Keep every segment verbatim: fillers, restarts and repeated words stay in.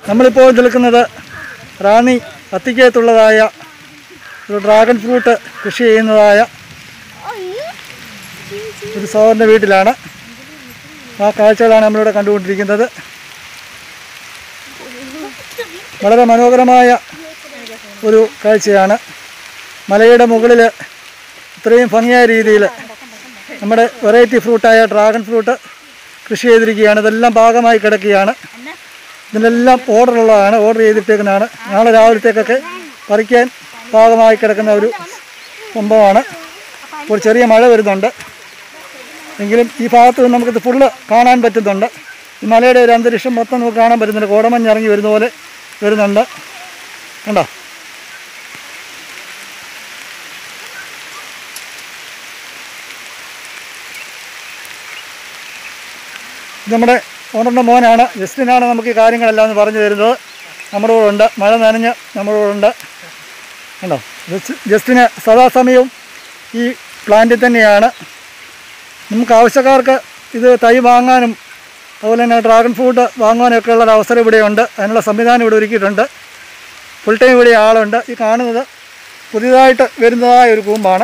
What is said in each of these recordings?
നമ്മളിപ്പോൾ നിൽക്കുന്നത് റാന്നി അത്തിക്കകത്തുള്ളതായ ഒരു ഡ്രാഗൺ ഫ്രൂട്ട് കൃഷി ചെയ്യുന്നതായ ഒരു സഹോദരൻ്റെ വീട്ടിലാണ്. ആ കാഴ്ചകളാണ് നമ്മളിവിടെ കണ്ടുകൊണ്ടിരിക്കുന്നത്. വളരെ മനോഹരമായ ഒരു കാഴ്ചയാണ്. മലയുടെ മുകളിൽ ഇത്രയും ഭംഗിയായ രീതിയിൽ നമ്മുടെ വെറൈറ്റി ഫ്രൂട്ടായ ഡ്രാഗൺ ഫ്രൂട്ട് കൃഷി ചെയ്തിരിക്കുകയാണ്. ഇതെല്ലാം ഭാഗമായി കിടക്കുകയാണ്. ഇതിനെല്ലാം ഓർഡറുള്ളതാണ്, ഓർഡർ ചെയ്തിട്ടേക്കുന്നതാണ്. നാളെ രാവിലത്തേക്കൊക്കെ പറിക്കാൻ ഭാഗമായി കിടക്കുന്ന ഒരു സംഭവമാണ്. ഒരു ചെറിയ മഴ വരുന്നുണ്ട്, എങ്കിലും ഈ ഭാഗത്ത് നിന്ന് നമുക്കിത് ഫുള്ള് കാണാൻ പറ്റുന്നുണ്ട്. ഈ മലയുടെ ഒരു അന്തരീക്ഷം മൊത്തം നമുക്ക് കാണാൻ പറ്റുന്നുണ്ട്. കോടമഞ്ഞ് ഇറങ്ങി വരുന്ന പോലെ വരുന്നുണ്ട്. കണ്ടോ? നമ്മുടെ ഓണറിൻ്റെ മോനാണ്, ജസ്റ്റിനാണ് നമുക്ക് ഈ കാര്യങ്ങളെല്ലാം ഒന്ന് പറഞ്ഞു തരുന്നത്. നമ്മുടെ കൂടെ ഉണ്ട്, മഴ നനഞ്ഞ് നമ്മുടെ കൂടെ ഉണ്ട്. കണ്ടോ? ജസ്റ്റിന് സദാസമയവും ഈ പ്ലാന്റിൽ തന്നെയാണ്. നമുക്ക് ആവശ്യക്കാർക്ക് ഇത് തൈ വാങ്ങാനും അതുപോലെ തന്നെ ഡ്രാഗൺ ഫ്രൂട്ട് വാങ്ങാനൊക്കെ ഉള്ളൊരു അവസരം ഇവിടെയുണ്ട്. അതിനുള്ള സംവിധാനം ഇവിടെ ഒരുക്കിയിട്ടുണ്ട്. ഫുൾ ടൈം ഇവിടെ ആളുണ്ട്. ഈ കാണുന്നത് പുതിയതായിട്ട് വരുന്നതായ ഒരു കൂമ്പാണ്.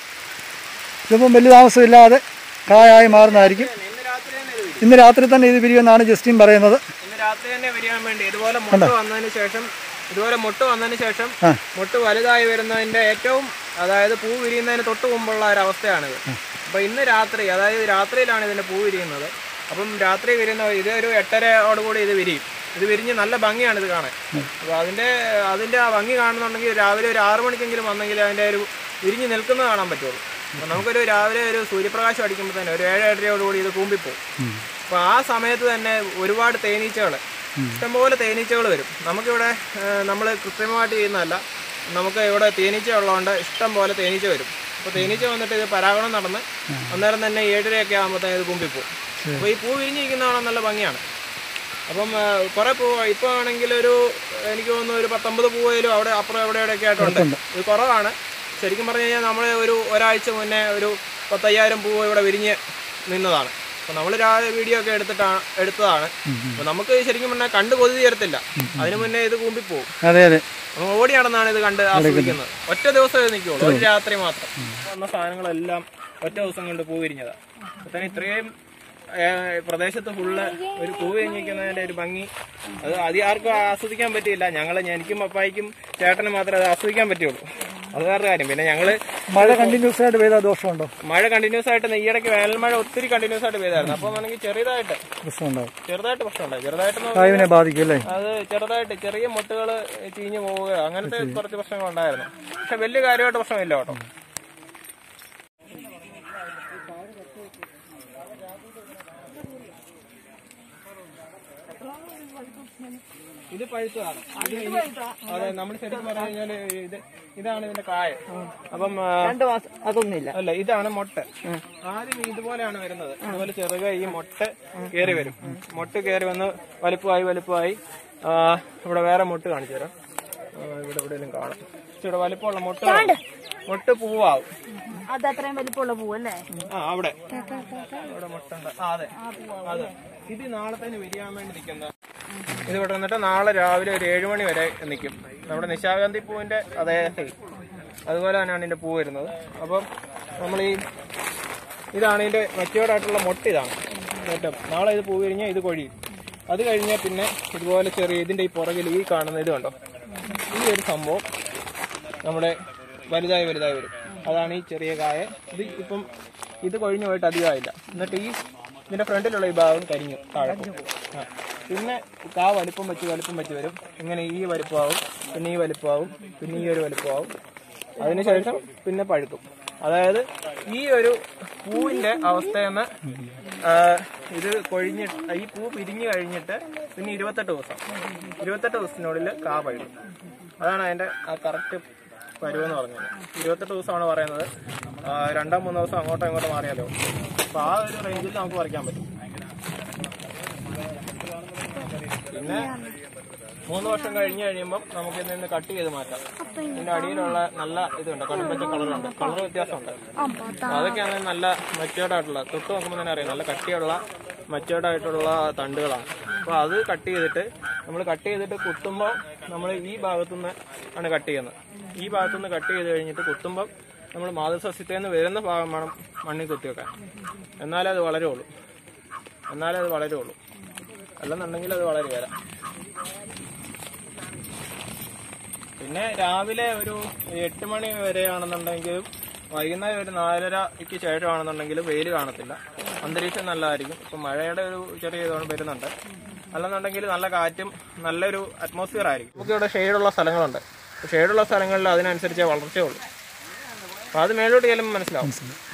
ഇതിപ്പം വലിയ താമസമില്ലാതെ കായായി മാറുന്നതായിരിക്കും. ഇന്ന് രാത്രി തന്നെ ഇത് വിരിയുമെന്നാണ് ജസ്റ്റിൻ പറയുന്നത്. ഇന്ന് രാത്രി തന്നെ വിരിയാൻ വേണ്ടി ഇതുപോലെ മുട്ട വന്നതിന് ശേഷം ഇതുപോലെ മുട്ട വന്നതിന് ശേഷം മുട്ട വലുതായി വരുന്നതിന്റെ ഏറ്റവും അതായത് പൂ വിരിയുന്നതിന് തൊട്ട് മുമ്പുള്ള ഒരു അവസ്ഥയാണിത്. അപ്പൊ ഇന്ന് രാത്രി അതായത് രാത്രിയിലാണ് ഇതിന്റെ പൂ വിരിയുന്നത്. അപ്പം രാത്രി വിരിയുന്ന ഇതൊരു എട്ടരയോടുകൂടി ഇത് വിരിയും. ഇത് വിരിഞ്ഞ് നല്ല ഭംഗിയാണ് ഇത് കാണാൻ. അപ്പൊ അതിന്റെ അതിന്റെ ആ ഭംഗി കാണുന്നുണ്ടെങ്കിൽ രാവിലെ ഒരു ആറു മണിക്കെങ്കിലും വന്നെങ്കിൽ അതിന്റെ ഒരു വിരിഞ്ഞ് നിൽക്കുന്നത് കാണാൻ പറ്റുള്ളൂ. അപ്പൊ നമുക്കൊരു രാവിലെ ഒരു സൂര്യപ്രകാശം അടിക്കുമ്പോൾ തന്നെ ഒരു ഏഴ് ഏഴരയോടുകൂടി ഇത് കൂമ്പിപ്പോവും. അപ്പൊ ആ സമയത്ത് തന്നെ ഒരുപാട് തേനീച്ചകൾ, ഇഷ്ടംപോലെ തേനീച്ചകൾ വരും. നമുക്കിവിടെ നമ്മൾ കൃത്രിമമായിട്ട് ചെയ്യുന്നതല്ല, നമുക്ക് ഇവിടെ തേനീച്ച ഉള്ളതുകൊണ്ട് ഇഷ്ടം പോലെ തേനീച്ച വരും. അപ്പോൾ തേനീച്ച വന്നിട്ട് ഇത് പരാഗണം നടന്ന് അന്നേരം തന്നെ ഏഴരയൊക്കെ ആകുമ്പോഴത്തേക്ക് ഇത് കുമ്പിപ്പോവും. അപ്പോൾ ഈ പൂ വിരിഞ്ഞിരിക്കുന്ന കാണാൻ നല്ല ഭംഗിയാണ്. അപ്പം കുറേ പൂ ഇപ്പോൾ ആണെങ്കിൽ ഒരു എനിക്ക് തോന്നുന്നു ഒരു പത്തൊമ്പത് പൂവേലും അവിടെ അപ്പുറം എവിടെ എവിടെയൊക്കെ ആയിട്ടുണ്ട്. ഇത് കുറവാണ്. ശരിക്കും പറഞ്ഞു കഴിഞ്ഞാൽ നമ്മൾ ഒരു ഒരാഴ്ച മുന്നേ ഒരു പത്തയ്യായിരം പൂവ് ഇവിടെ വിരിഞ്ഞ് നിന്നതാണ്. അപ്പോൾ നമ്മൾ രാവിലെ വീഡിയോ ഒക്കെ എടുത്തിട്ടാണ് എടുത്തതാണ്. അപ്പോൾ നമുക്ക് ശരിക്കും പറഞ്ഞാൽ കണ്ട് കൊതി തീരത്തില്ല. അതിന് മുന്നേ ഇത് കൂമ്പിപ്പോവും. അതെ അതെ നമ്മൾ ഓടി നടന്നാണ് ഇത് കണ്ട് ആസ്വദിക്കുന്നത്. ഒറ്റ ദിവസം ഇത് നിൽക്കുള്ളൂ, ഒരു രാത്രി മാത്രം. വന്ന സാധനങ്ങളെല്ലാം ഒറ്റ ദിവസം കൊണ്ട് പൂ വിരിഞ്ഞതാണ്. അപ്പോൾ തന്നെ ഇത്രയും പ്രദേശത്ത് ഫുള്ള് ഒരു പൂ വിരിഞ്ഞിരിക്കുന്നതിൻ്റെ ഒരു ഭംഗി അത് അതി ആർക്കും ആസ്വദിക്കാൻ പറ്റിയില്ല. ഞങ്ങൾ എനിക്കും പപ്പായ്ക്കും ചേട്ടനും മാത്രമേ അത് ആസ്വദിക്കാൻ പറ്റുള്ളൂ. അത് വേറെ കാര്യം. പിന്നെ ഞങ്ങള് മഴ കണ്ടിന്യൂസ് ആയിട്ട് പെയ്താൽ ദോഷമുണ്ടോ? മഴ കണ്ടിന്യൂസ് ആയിട്ട് ഈയിടയ്ക്ക് വേനൽ മഴ ഒത്തിരി കണ്ടിന്യൂസ് ആയിട്ട് പെയ്തായിരുന്നു. അപ്പൊ ആണെങ്കിൽ ചെറുതായിട്ട് പ്രശ്നമുണ്ടാവും, ചെറുതായിട്ട് പ്രശ്നമുണ്ടായി. ചെറുതായിട്ട് ബാധിക്കും അല്ലേ? അത് ചെറുതായിട്ട് ചെറിയ മുട്ടുകൾ ചീഞ്ഞു പോവുക അങ്ങനത്തെ കുറച്ച് പ്രശ്നങ്ങൾ ഉണ്ടായിരുന്നു. പക്ഷെ വലിയ കാര്യമായിട്ട് പ്രശ്നമില്ല കേട്ടോ. ഇത് പഴുത്തതാണ്. അതെ, നമ്മൾ ശരിക്കും പറഞ്ഞു കഴിഞ്ഞാല് ഇത് ഇതാണ് ഇതിന്റെ കായ. അപ്പം രണ്ടു മാസം അതൊന്നുമില്ല അല്ല, ഇതാണ് മുട്ട. ആദ്യം ഇതുപോലെയാണ് വരുന്നത്. ഇതുപോലെ ചെറുക ഈ മുട്ട കയറി വരും. മുട്ട കയറി വന്ന് വലുപ്പമായി വലുപ്പമായി ഇവിടെ വേറെ മുട്ട കാണിച്ചു തരാം. ഇവിടെ എവിടെയെങ്കിലും കാണാം. ഇവിടെ വലുപ്പമുള്ള മുട്ട മുട്ട പൂവാവും. അതത്രയും വലിപ്പമുള്ള പൂവല്ലേ? ആ അവിടെ ഇവിടെ മുട്ട ഉണ്ട്. ആ അതെ അതെ. ഇത് നാളെ തന്നെ വിരിയാൻ വേണ്ടി നിൽക്കുന്ന ഇത് ഇവിടെ വന്നിട്ട് നാളെ രാവിലെ ഒരു ഏഴു മണി വരെ നിൽക്കും. നമ്മുടെ നിശാഗന്ധി പൂവിന്റെ അതേ അതുപോലെ തന്നെയാണ് ഇതിന്റെ പൂ വരുന്നത്. അപ്പം നമ്മൾ ഈ ഇതാണ് ഇതിന്റെ മെച്ചുവേർഡായിട്ടുള്ള മുട്ട. ഇതാണ് ഏറ്റവും നാളെ ഇത് പൂ വിരിഞ്ഞാൽ ഇത് കൊഴിയും. അത് കഴിഞ്ഞാൽ പിന്നെ ഇതുപോലെ ചെറിയ ഇതിന്റെ ഈ പുറകിൽ ഈ കാണുന്ന ഇത് കണ്ടോ, ഈ ഒരു സംഭവം നമ്മുടെ വലുതായി വലുതായി വരും. അതാണ് ഈ ചെറിയ കായ. ഇത് ഇപ്പം ഇത് കൊഴിഞ്ഞു പോയിട്ട് അധികമായില്ല. എന്നിട്ട് ഈ ഇതിന്റെ ഫ്രണ്ടിലുള്ള ഈ ഭാഗം കരിഞ്ഞു താഴെ. ആ പിന്നെ കാ വലിപ്പം വെച്ച് വലിപ്പം വെച്ച് വരും. ഇങ്ങനെ ഈ വലിപ്പമാവും, പിന്നെ ഈ വലിപ്പമാവും, പിന്നെ ഈ ഒരു വലിപ്പമാവും. അതിനുശേഷം പിന്നെ പഴുക്കും. അതായത് ഈ ഒരു പൂവിന്റെ അവസ്ഥയെന്ന് ഇത് കൊഴിഞ്ഞിട്ട് ഈ പൂ പിരിഞ്ഞു കഴിഞ്ഞിട്ട് പിന്നെ ഇരുപത്തെട്ട് ദിവസം ഇരുപത്തെട്ട് ദിവസത്തിനുള്ളിൽ കാ പഴുക്കും. അതാണ് അതിന്റെ ആ കറക്റ്റ് പരുവെന്ന് പറഞ്ഞത്. ഇരുപത്തെട്ട് ദിവസമാണ് പറയുന്നത്. രണ്ടോ മൂന്നോ ദിവസം അങ്ങോട്ടോ ഇങ്ങോട്ടോ മാറിയാലോ. അപ്പൊ ആ ഒരു റേഞ്ചിൽ നമുക്ക് പറിക്കാൻ പറ്റും. പിന്നെ മൂന്ന് വർഷം കഴിഞ്ഞ് കഴിയുമ്പം നമുക്ക് ഇതിൽ നിന്ന് കട്ട് ചെയ്ത് മാറ്റാം. ഇതിന്റെ അടിയിലുള്ള നല്ല ഇതുണ്ട്, കടുംപച്ച കളറുണ്ട്, കളർ വ്യത്യാസമുണ്ട്. അതൊക്കെയാണ് നല്ല മെച്ചേർഡ് ആയിട്ടുള്ള, തൊട്ട് നോക്കുമ്പോൾ തന്നെ അറിയാം നല്ല കട്ടിയുള്ള മെച്ചേർഡ് ആയിട്ടുള്ള തണ്ടുകളാണ്. അപ്പോൾ അത് കട്ട് ചെയ്തിട്ട് നമ്മൾ കട്ട് ചെയ്തിട്ട് കുത്തുമ്പോൾ നമ്മൾ ഈ ഭാഗത്തുനിന്ന് ആണ് കട്ട് ചെയ്യുന്നത്. ഈ ഭാഗത്തുനിന്ന് കട്ട് ചെയ്ത് കഴിഞ്ഞിട്ട് കുത്തുമ്പം നമ്മൾ മാതൃസസ്യത്തിൽ നിന്ന് വരുന്ന ഭാഗം വേണം മണ്ണിൽ കുത്തിവെക്കാൻ. എന്നാലേ അത് വളരുള്ളൂ എന്നാലേ അത് വളരുള്ളൂ അല്ലെന്നുണ്ടെങ്കിൽ അത് വളരുകയില്ല. പിന്നെ രാവിലെ ഒരു എട്ട് മണി വരെയാണെന്നുണ്ടെങ്കിലും വൈകുന്നേരം ഒരു നാലരയ്ക്ക് ശേഷമാണെന്നുണ്ടെങ്കിലും വെയിൽ കാണത്തില്ല, അന്തരീക്ഷം നല്ലതായിരിക്കും. ഇപ്പം മഴയുടെ ഒരു ചെറിയ ഇതാണ് വരുന്നുണ്ട്. അല്ലെന്നുണ്ടെങ്കിൽ നല്ല കാറ്റും നല്ലൊരു അറ്റ്മോസ്ഫിയർ ആയിരിക്കും. നമുക്കിവിടെ ഷെയ്ഡുള്ള സ്ഥലങ്ങളുണ്ട്. ഷെയ്ഡുള്ള സ്ഥലങ്ങളിൽ അതിനനുസരിച്ചേ വളർച്ചയുള്ളൂ. അപ്പം അത് മേലോട്ട് ചെല്ലുമ്പോൾ മനസ്സിലാവും.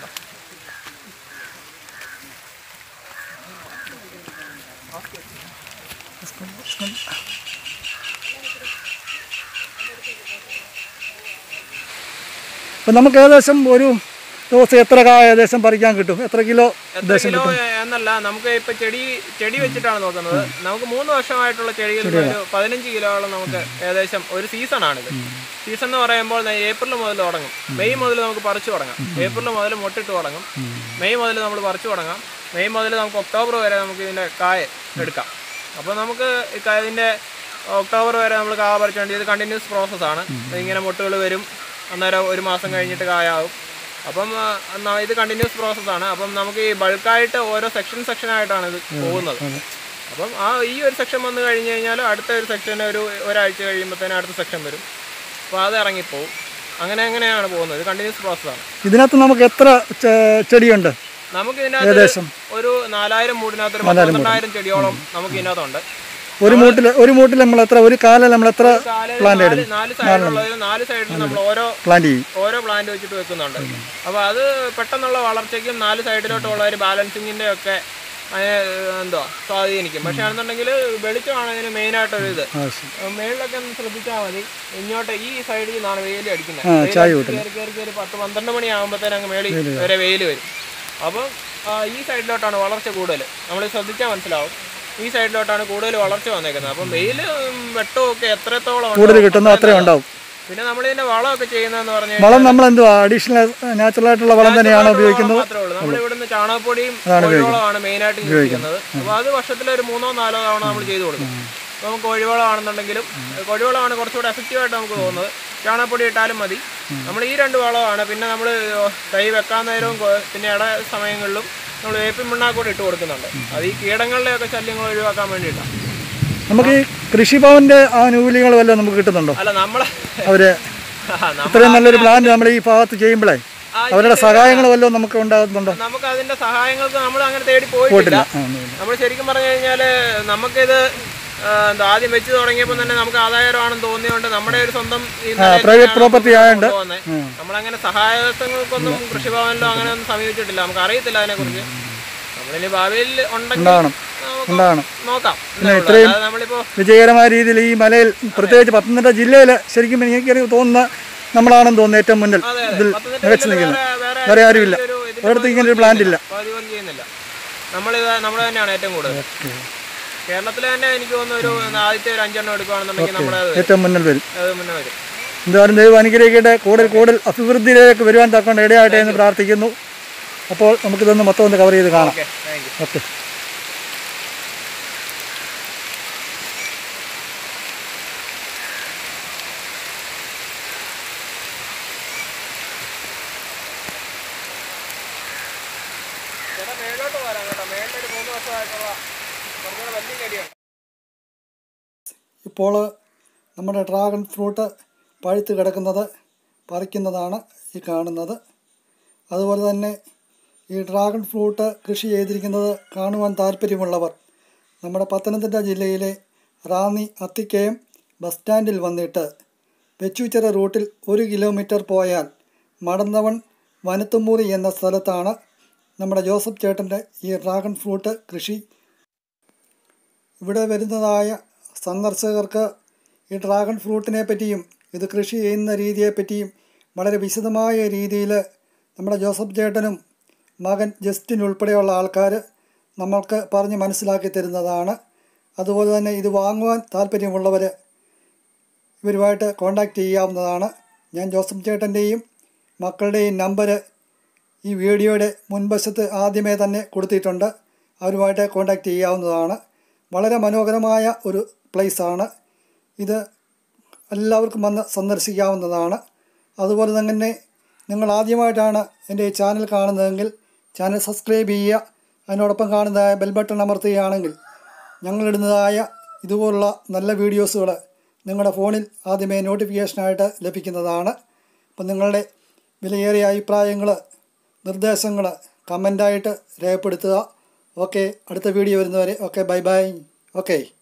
അപ്പം നമുക്ക് ഏകദേശം ഒരു ദിവസം എത്ര കായ ഏകദേശം പറിക്കാൻ കിട്ടും? എത്ര കിലോ എത്ര കിലോ എന്നല്ല, നമുക്ക് ഇപ്പൊ ചെടി ചെടി വെച്ചിട്ടാണ് നോക്കുന്നത്. നമുക്ക് മൂന്ന് വർഷമായിട്ടുള്ള ചെടിയിൽ ഒരു പതിനഞ്ച് കിലോളം നമുക്ക് ഏകദേശം ഒരു സീസണാണിത്. സീസൺ എന്ന് പറയുമ്പോൾ ഏപ്രിൽ മുതൽ തുടങ്ങും. മെയ് മുതൽ നമുക്ക് പറിച്ചു തുടങ്ങാം. ഏപ്രിൽ മുതൽ മുട്ടിട്ട് തുടങ്ങും. മെയ് മുതൽ നമ്മൾ പറിച്ചു തുടങ്ങാം. മെയ് മുതൽ നമുക്ക് ഒക്ടോബർ വരെ നമുക്ക് ഇതിന്റെ കായ എടുക്കാം. അപ്പോൾ നമുക്ക് ഇതിന്റെ ഒക്ടോബർ വരെ നമ്മൾ കായ പറിച്ചുകൊണ്ട് ഇത് കണ്ടിന്യൂസ് പ്രോസസ്സാണ്. ഇങ്ങനെ മുട്ടുകൾ വരും, അന്നേരം ഒരു മാസം കഴിഞ്ഞിട്ട് കായാവും. അപ്പം ഇത് കണ്ടിന്യൂസ് പ്രോസസ്സാണ്. അപ്പം നമുക്ക് ഈ ബൾക്കായിട്ട് ഓരോ സെക്ഷൻ സെക്ഷനായിട്ടാണ് ഇത് പോകുന്നത്. അപ്പം ആ ഈ ഒരു സെക്ഷൻ വന്നു കഴിഞ്ഞ് കഴിഞ്ഞാൽ അടുത്ത ഒരു സെക്ഷന് ഒരു ഒരാഴ്ച കഴിയുമ്പോഴത്തേനും അടുത്ത സെക്ഷൻ വരും. അപ്പോൾ അത് ഇറങ്ങിപ്പോവും. അങ്ങനെ അങ്ങനെയാണ് പോകുന്നത്. ഇത് കണ്ടിന്യൂസ് പ്രോസസ്സാണ്. ഇതിനകത്ത് നമുക്ക് എത്ര ചെടിയുണ്ട്? നമുക്ക് ഇതിനകത്ത് ഒരു നാലായിരം മൂടിനകത്ത് ഒരു പന്ത്രണ്ടായിരം ചെടിയോളം നമുക്ക് ഇതിനകത്തുണ്ട്. ഒരു മൂട്ടിൽ ഒരു മൂട്ടിൽ നമ്മൾ എത്ര ഒരു കാലം നമ്മൾ എത്ര പ്ലാന്റ് നാല് സൈഡിലുള്ളത് നാല് സൈഡിൽ നമ്മൾ ഓരോ പ്ലാന്റ് ഓരോ പ്ലാന്റ് വെച്ചിട്ട് വെക്കുന്നുണ്ട്. അപ്പോൾ അത് പെട്ടെന്നുള്ള വളർച്ചയ്ക്കും നാല് സൈഡിലോട്ടുള്ള ഒരു ബാലൻസിങ്ങിന്റെ ഒക്കെ എന്തോ സ്വാധീനിക്കും. പക്ഷെ ആണെന്നുണ്ടെങ്കിൽ വെളിച്ചമാണ് ഇതിന് മെയിനായിട്ടൊരു ഇത്. മേളിലൊക്കെ ഒന്ന് ശ്രദ്ധിച്ചാൽ മതി. ഇങ്ങോട്ട് ഈ സൈഡിൽ നിന്നാണ് വെയിൽ അടിക്കുന്നത്. കയറി കയറി കയറി പത്ത് പന്ത്രണ്ട് മണി ആകുമ്പോഴത്തേനും അങ്ങ് മേളിൽ വരെ വെയിൽ വരും. അപ്പം ഈ സൈഡിലോട്ടാണ് വളർച്ച കൂടുതൽ. നമ്മൾ ശ്രദ്ധിച്ചാൽ മനസ്സിലാവും. ഈ സൈഡിലോട്ടാണ് കൂടുതൽ വളർച്ച വന്നേക്കുന്നത്. അപ്പം വെയിൽ വെട്ടവും ഒക്കെ എത്രത്തോളം കൂടുതൽ കിട്ടുന്നു അത്രയും ഉണ്ടാവും. പിന്നെ നമ്മൾ ഇതിന്റെ വളമൊക്കെ ചെയ്യുന്നതെന്ന് പറഞ്ഞാൽ വളം നമ്മൾ എന്തുവാ അഡീഷണൽ നാച്ചുറൽ ആയിട്ടുള്ള വളം തന്നെയാണ് ഉപയോഗിക്കുന്നത്. മാത്രമേ ഉള്ളൂ. നമ്മൾ ഇവിടുന്ന് ചാണകപ്പൊടിയും കോഴിവളമാണ് മെയിനായിട്ട് യൂസ് ചെയ്യുന്നത്. അപ്പോൾ അത് വർഷത്തിലൊരു മൂന്നോ നാലോ തവണ നമ്മൾ ചെയ്തു കൊടുക്കും. നമുക്ക് കോഴിവളമാണെന്നുണ്ടെങ്കിലും കോഴിവളമാണ് കുറച്ചുകൂടെ എഫക്റ്റീവായിട്ട് നമുക്ക് തോന്നുന്നത്. ചാണകപ്പൊടി ഇട്ടാലും മതി. നമ്മൾ ഈ രണ്ട് വളമാണ്. പിന്നെ നമ്മൾ തൈ വെക്കാൻ നേരവും പിന്നെ ഇട സമയങ്ങളിലും നമ്മൾ വേപ്പിൻ പിണ്ണാക്കൂടെ ഇട്ട് കൊടുക്കുന്നുണ്ട്. അത് ഈ കീടങ്ങളുടെ ഒക്കെ ശല്യങ്ങൾ ഒഴിവാക്കാൻ വേണ്ടിയിട്ടാണ്. നമുക്ക് ഈ കൃഷിഭവന്റെ ആനുകൂല്യങ്ങൾ വല്ലതും നമുക്ക് കിട്ടുന്നുണ്ടോ? അല്ല, നമ്മളെ അവര് ഇത്രയും നല്ലൊരു പ്ലാന്റ് നമ്മൾ ഈ ഭാഗത്ത് ചെയ്യുമ്പോഴേ അവരുടെ സഹായങ്ങൾ വല്ലതും നമുക്ക് ഉണ്ടാകുന്നുണ്ടോ? നമുക്ക് അതിന്റെ സഹായങ്ങൾക്ക് നമ്മൾ അങ്ങനെ തേടി പോയിട്ടില്ല. നമ്മൾ ശരിക്കും പറഞ്ഞു കഴിഞ്ഞാൽ നമുക്കിത് എന്താ ആദ്യം വെച്ച് തുടങ്ങിയപ്പോൾ തന്നെ നമുക്ക് ആദായകരമാണെന്ന് തോന്നിയോണ്ട് നമ്മുടെ ഒരു സ്വന്തം പ്രൈവറ്റ് പ്രോപ്പർട്ടി ആയതുകൊണ്ട് നമ്മളങ്ങനെ സഹായങ്ങൾക്കൊന്നും കൃഷിഭവനിലോ അങ്ങനെ ഒന്നും സമീപിച്ചിട്ടില്ല. നമുക്ക് അറിയത്തില്ല അതിനെക്കുറിച്ച്. നമ്മളിനി ഭാവിയിൽ ഉണ്ടെങ്കിൽ നോക്കാം. ഇത്രയും വിജയകരമായ രീതിയിൽ ഈ മലയിൽ പ്രത്യേകിച്ച് പത്തനംതിട്ട ജില്ലയിൽ ശരിക്കും എനിക്ക് തോന്നുന്ന നമ്മളാണെന്ന് തോന്നുന്നു ഏറ്റവും മുന്നിൽ ഇതിൽ മികച്ചു നിൽക്കുന്നത്. വേറെ ആരുമില്ല, ഒരിടത്ത് ഇങ്ങനെ ഒരു പ്ലാന്റ് ഇല്ല. നമ്മളിത് നമ്മൾ തന്നെയാണ് ഏറ്റവും കൂടുതൽ. കേരളത്തിൽ തന്നെ എനിക്ക് തോന്നുന്നു ഒരു ആദ്യത്തെ ഒരു അഞ്ചെണ്ണം എടുക്കുകയാണെന്നുണ്ടെങ്കിൽ നമ്മുടെ ഏറ്റവും മുന്നിൽ വരും. മുന്നേ വരും. എന്തായാലും ദൈവം അനുഗ്രഹിക്കട്ടെ. കൂടുതൽ കൂടുതൽ അഭിവൃദ്ധിയിലേക്ക് വരുവാൻ തക്കൊണ്ട് ഇടയാകട്ടെ എന്ന് പ്രാർത്ഥിക്കുന്നു. അപ്പോൾ നമുക്കിതൊന്ന് മൊത്തം ഒന്ന് കവർ ചെയ്ത് കാണാം. ഓക്കെ. ഇപ്പോൾ നമ്മുടെ ഡ്രാഗൺ ഫ്രൂട്ട് പഴുത്ത് കിടക്കുന്നത് പറിക്കുന്നതാണ് ഈ കാണുന്നത്. അതുപോലെ തന്നെ ഈ ഡ്രാഗൺ ഫ്രൂട്ട് കൃഷി ചെയ്തിരിക്കുന്നത് കാണുവാൻ താല്പര്യമുള്ളവർ നമ്മുടെ പത്തനംതിട്ട ജില്ലയിലെ റാന്നി അത്തിക്കയം ബസ് സ്റ്റാൻഡിൽ വന്നിട്ട് വെച്ചൂച്ചിറ റൂട്ടിൽ ഒരു കിലോമീറ്റർ പോയാൽ മടന്നവൺ വനത്തുമൂറി എന്ന സ്ഥലത്താണ് നമ്മുടെ ജോസഫ് ചേട്ടൻ്റെ ഈ ഡ്രാഗൺ ഫ്രൂട്ട് കൃഷി. ഇവിടെ വരുന്നതായ സന്ദർശകർക്ക് ഈ ഡ്രാഗൺ ഫ്രൂട്ടിനെ പറ്റിയും ഇത് കൃഷി ചെയ്യുന്ന രീതിയെപ്പറ്റിയും വളരെ വിശദമായ രീതിയിൽ നമ്മുടെ ജോസഫ് ചേട്ടനും മകൻ ജസ്റ്റിൻ ഉൾപ്പെടെയുള്ള ആൾക്കാർ നമ്മൾക്ക് പറഞ്ഞ് മനസ്സിലാക്കി തരുന്നതാണ്. അതുപോലെ തന്നെ ഇത് വാങ്ങുവാൻ താല്പര്യമുള്ളവർ ഇവരുമായിട്ട് കോൺടാക്റ്റ് ചെയ്യാവുന്നതാണ്. ഞാൻ ജോസഫ് ചേട്ടൻ്റെയും മക്കളുടെയും നമ്പർ ഈ വീഡിയോയുടെ മുൻവശത്ത് ആദ്യമേ തന്നെ കൊടുത്തിട്ടുണ്ട്. അവരുമായിട്ട് കോൺടാക്റ്റ് ചെയ്യാവുന്നതാണ്. വളരെ മനോഹരമായ ഒരു പ്ലേസാണ് ഇത്. എല്ലാവർക്കും വന്ന് സന്ദർശിക്കാവുന്നതാണ്. അതുപോലെ തന്നെ നിങ്ങൾ ആദ്യമായിട്ടാണ് എൻ്റെ ഈ ചാനൽ കാണുന്നതെങ്കിൽ ചാനൽ സബ്സ്ക്രൈബ് ചെയ്യുക. അതിനോടൊപ്പം കാണുന്നതായ ബെൽ ബട്ടൺ അമർത്തുകയാണെങ്കിൽ ഞങ്ങളിടുന്നതായ ഇതുപോലുള്ള നല്ല വീഡിയോസുകൾ നിങ്ങളുടെ ഫോണിൽ ആദ്യമേ നോട്ടിഫിക്കേഷനായിട്ട് ലഭിക്കുന്നതാണ്. അപ്പം നിങ്ങളുടെ വിലയേറിയ അഭിപ്രായങ്ങൾ, നിർദ്ദേശങ്ങൾ കമൻ്റായിട്ട് രേഖപ്പെടുത്തുക. ഓക്കെ, അടുത്ത വീഡിയോ വരുന്നവരെ ഓക്കെ, ബൈ ബൈ. ഓക്കെ.